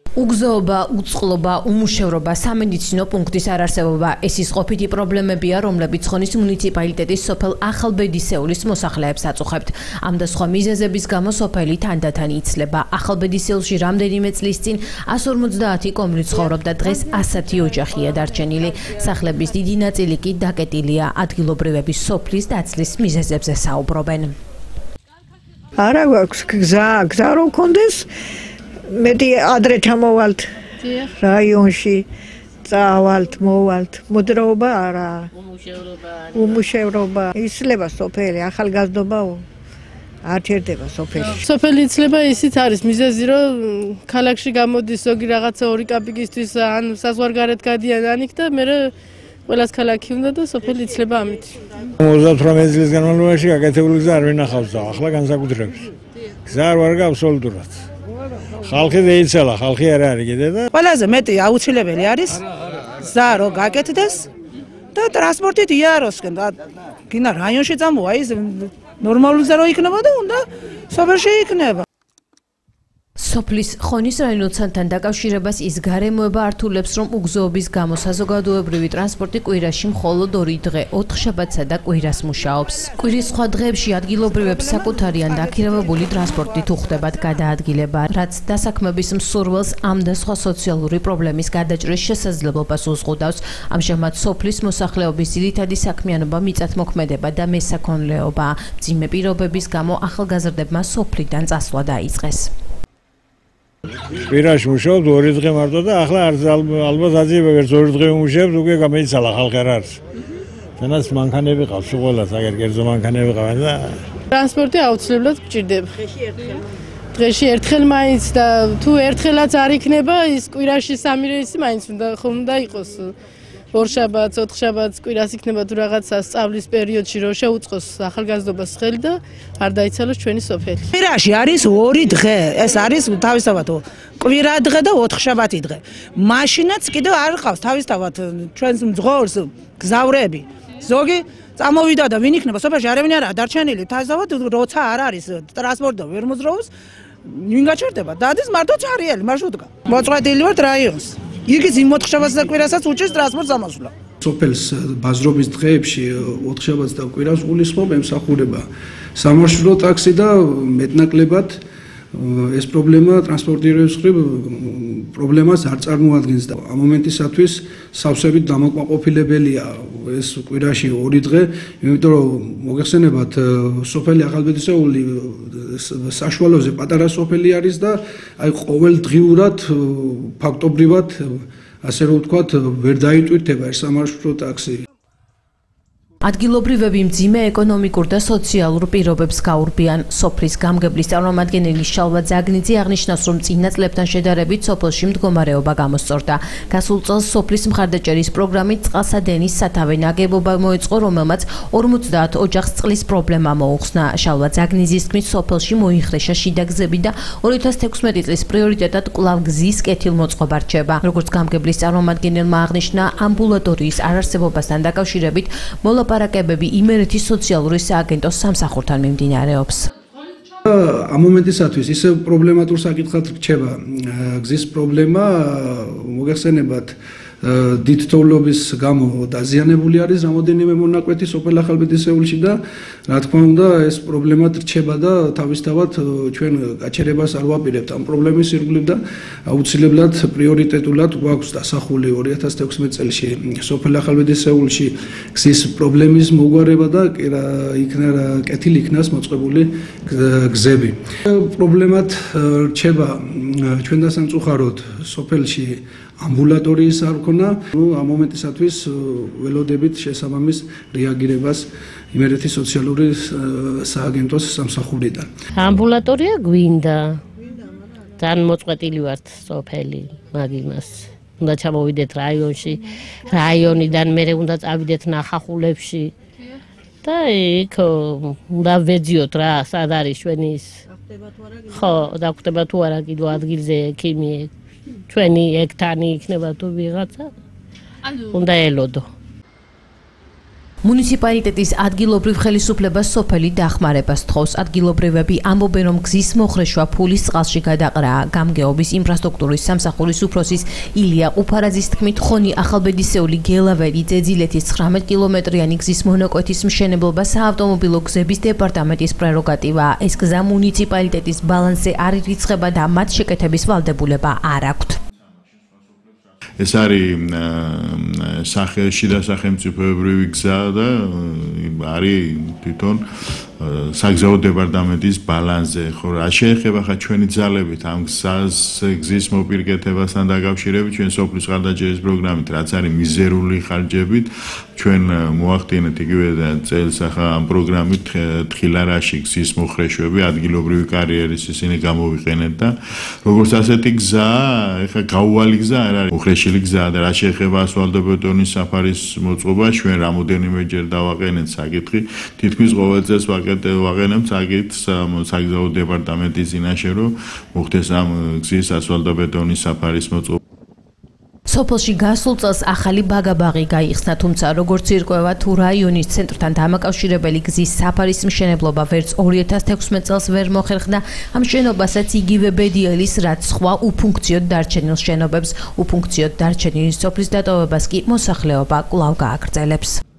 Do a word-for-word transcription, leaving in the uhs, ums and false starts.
უგზოობა, უწყლობა, უმუშევრობა, სამედიცინო პუნქტის არარსებობა ეს ის ყოფითი პრობლემებია, რომლებიც ხონის მუნიციპალიტეტის სოფელ ახალბედისეულის მოსახლეებს აწუხებთ. ამ და სხვა მიზეზების გამო სოფელი თანდათან იცლება. ახალბედისეულში რამდენიმე წლის წინ εκατს ორმოცდაათი კომლი ცხოვრობდა, დღეს ასეთი ოჯახია დარჩენილი. სახლების დიდი ნაწილი კი დაკეტილია. ადგილობრივების სოფლის დაცლის მიზეზებზე საუბრობენ. არა გვაქვს გზა, გზა რო გქონდეს მეტი ადრე ჩამოვალთ რაიონში, წავალთ, მოვალთ, მოძრაობა არა, უმუშევრობა, იცლება სოფელი, ახალგაზრდობა არ ჩერდება სოფელში. სოფელი იცლება ისიც არის მიზეზი, რომ ქალაქში გამოდის ზოგი რაღაცა ორი კაპიკისთვის ან საზღვარგარეთ გადიან ანიქ და მე ყველას ქალაქი უნდა და სოფელი იცლება ამით. ოცდაოთხმეტ წლის განმავლობაში გაკეთებული გზა არ ვინახავს და ახლა განსაკუთრებით. გზა არ ვარ გააბსოლუტურად. ხალხი დაიცალა, ხალხი არ არის კიდე და ყველაზე მეტი აუცილებელი არის გზა რო გაკეთდეს და ტრანსპორტით იაროსკენ და გინდა რაიონში წამოვა ის ნორმალური გზა რო იქნება და უნდა სოფელში იქნება. სოფლის ხონის რაიონთან დაკავშირებას ის გარემოება ართულებს, რომ უგზოობის გამო საზოგადოებრივი ტრანსპორტი კვირაში მხოლოდ ორი დღე, ოთხშაბათსა და კვირას მუშაობს. კვირის სხვა დღეებში ადგილობრივებს საკუთარი ან დაქირავებული ტრანსპორტით უხდებათ გადაადგილება, რაც დასაქმების მსურველს ამ და სხვა სოციალური პრობლემის გადაჭრის შესაძლებლობას უზღუდავს. ამჟამად სოფლის მოსახლეობის ძირითადი საქმიანობა მიწათმოქმედება და მესაქონლეობა. მძიმე პირობების გამო ახალგაზრდებმა სოფლიდან წასვლა დაიწყეს. კვირაში მუშაობ ორი დღე მარტო და ახლა არც ალბათ აძიება ვერც ორი დღე მუშაობ, უკვე გამოიცალა ხალხი არ არის. თანაც მანქანები ყავს ყველას, აგერ კერძო მანქანები ყავენ და ტრანსპორტი აუცილებლად გჭირდება. დღეში ერთხელ. დღეში ერთხელ მაინც და თუ ერთხელაც არ იქნება, ის კვირაში სამი რეისი მაინც უნდა ხომ უნდა იყოს. ორშაბათს, ოთხშაბათს, კვირას იქნება თუ რაღაცა სწავლის პერიოდში რო შეუწყოს ახალგაზრდობას ხელი და არ დაიცალოს ჩვენი სოფელი. კვირაში არის ორი დღე, ეს არის თავისთავად კვირა დღე და ოთხშაბათი დღე. მაშინაც კიდევ არ ყავს თავისთავად ჩვენს მძღოლს გზავრები. ზოგი წამოვიდა და ვინ იქნება სოფელში არავინ არაა დარჩენილი. თავისთავად როცა არ არის ტრანსპორტი და ვერ მოძრაობს, ვინ გაჩერდება? დადის მარტო ცარიელი მარშრუტკა. მოწყვეტილი ვართ რაიონს. იგიც იმ ოთხშაბათს და კვირასაც უჭირს ტრანსპორტს ამოსვლა. სოფელს ბაზრობის დღეებში ოთხშაბათს და კვირას გულისხმობ ემსახურება სამარშრუტო ტაქსი და მეტნაკლებად ეს პრობლემა ტრანსპორტირების მხრივ პრობლემას არ წარმოადგენს და ამ მომენტისათვის სავსებით დამაკმაყოფილებელია ეს კვირაში ორი დღე, იმიტომ რომ მოგეხსენებათ სოფელი ახალბედისეული საშუალოზე პატარა სოფელი არის და აი ყოველდღიურად ფაქტობრივად ასე რომ ვთქვათ ვერ დაიტვირთება ეს სამარშრუტო ტაქსი. ადგილობრივები მძიმე ეკონომიკურ და სოციალურ პირობებს გაურბიან. სოფლის გამგებლის წარმომადგენელი შალვა ძაგნიძე აღნიშნავს, რომ წინა წლებთან შედარებით სოფელში მდგომარეობა გამოსწორდა. გასულ წელს სოფლის მხარდაჭერის პროგრამით წყალსადენის სათავე ნაგებობა მოეწყო, რომელმაც ორმოცდაათ ოჯახს წყლის პრობლემა მოუხსნა. შალვა ძაგნიძის თქმით, სოფელში მოიხრეშა შიდა გზები და ორი ათას თექვსმეტი წლის პრიორიტეტად კვლავ გზის კეთილმოწყობა რჩება. როგორც გამგებლის წარმომადგენელმა აღნიშნა, ამბულატორიის არარსებობასთან დაკავშირებით მოლაპარაკებები პარაკებები იმერეთის სოციალური სააგენტოს სამსახურთან მიმდინარეობს. ამ მომენტისათვის ისე პრობლემატურ საკითხად რჩება გზის პრობლემა, მოგეხსენებათ დიდ თოვლობის გამო დაზიანებული არის რამოდენიმე მონაკვეთი სოფელ ახალბედისეულში და რა თქმა უნდა ეს პრობლემა რჩება და თავისთავად ჩვენ გაჩერებას არ ვაპირებთ ამ პრობლემის ირგვლივ და აუცილებლად პრიორიტეტულად გვაქვს დასახული ორი ათას თექვსმეტ წელში სოფელ ახალბედისეულში გზის პრობლემის მოგვარება და იქნა კეთილი იქნას მოწყებული გზები. პრობლემად რჩება ჩვენ დასამწუხაროდ სოფელში ამბულატორიის არ ქონა, ამ მომენტისათვის ველოდებით შესაბამის რეაგირებას იმერეთის სოციალური სააგენტოს სამსახურიდან. ამბულატორია გვინდა. ძალიან მოწყვეტილი ვართ სოფელი, მაგ იმას. უნდა ჩამოვიდეთ რაიონში, რაიონიდან მერე უნდა წავიდეთ ნახახულებში. და იქ უნდა ვეძიოთ რა, სად არის ჩვენი ის. ხო, დაგვხდება თუ არა კიდევ ადგილზე ექიმი ჩვენი ექთანი იქნება თუ ვიღაცა უნდა ელოდო. მუნიციპალიტეტის ადგილობრივ ხელისუფლებას სოფელი დახმარებას თხოვს. ადგილობრივები ამბობენ, რომ გზის მოხრეშვა ფულის წყალში გადაყრაა. გამგეობის ინფრასტრუქტურის სამსახურის უფროსის ილია ყუფარაძის თქმით, ხონი ახალბედისეული გელაველი ძეძილეთის ცხრამეტ კილომეტრიანი გზის მონაკვეთის მშენებლობა საავტომობილო გზების დეპარტამენტის პრეროგატივაა. ეს გზა მუნიციპალიტეტის ბალანსზე არ ირიცხება და მათ შეკეთების ვალდებულება არ აქვთ. ეს არის სახე შიდა სახელმწიფოებრივი გზა და არის თვითონ საგზაო დეპარტამენტის ბალანსზე. ხო, რა შეეხება ხა ჩვენი ძალებით ამ გზას გზის მოპირკეთებასთან დაკავშირებით ჩვენ სოფლის ხარდაჭერის პროგრამით, რაც არის მიზერული ხარჯებით, ჩვენ მოახდინეთ იგივე წელს ახლა ამ პროგრამით თხილარაში გზის მოხრეშვები ადგილობრივი კარიერის ისინი გამოვიყენეთ და როგორც ასეთი გზა, ეხლა გაუვალი გზა არ არის, უხრეშილი გზაა და რა შეეხება ასფალტობეტონის საფარის მოწყობას, ჩვენ რამოდენიმეჯერ დავაყენეთ საკითხი, თითქმის ყოველ წელს ვაყენებთ საკითხს საგზაო დეპარტამენტის წინაშე, რომ მოხდეს ამ გზის ასფალტობეტონის საფარის მოწყობა. სოფელში გასულ წელს ახალი ბაგაბაღი გაიხსნა, თუმცა როგორც ირკვევა, თუ რაიონის ცენტრთან დამაკავშირებელი გზის საფარის მშენებლობა ვერც ორი ათას თექვსმეტ წელს ვერ მოხერხდა, ამ შენობასაც იგივე ბედიელის, რაც სხვა უფუნქციოდ დარჩენილ შენობებს, უფუნქციოდ დარჩენილი სოფლის დატოვებას კი მოსახლეობა კვლავ გააგრძელებს.